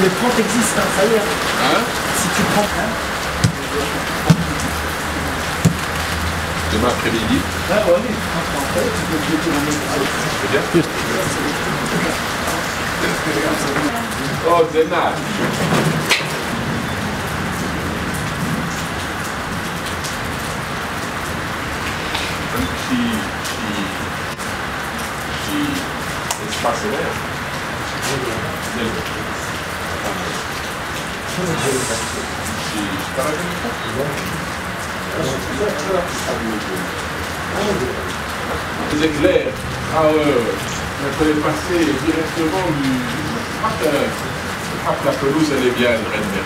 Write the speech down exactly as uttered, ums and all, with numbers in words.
les trente existent, hein, ça y est. Hein? Si tu prends. Hein. Demain après-midi. Ah ouais, oui. Après, tu peux te dire en mode. C'est bien. Oh, Zena. Qui, qui, qui espace vert. Les éclairs. Ah ouais, on peut passer directement du. Je crois que la pelouse elle est bien, elle est bien.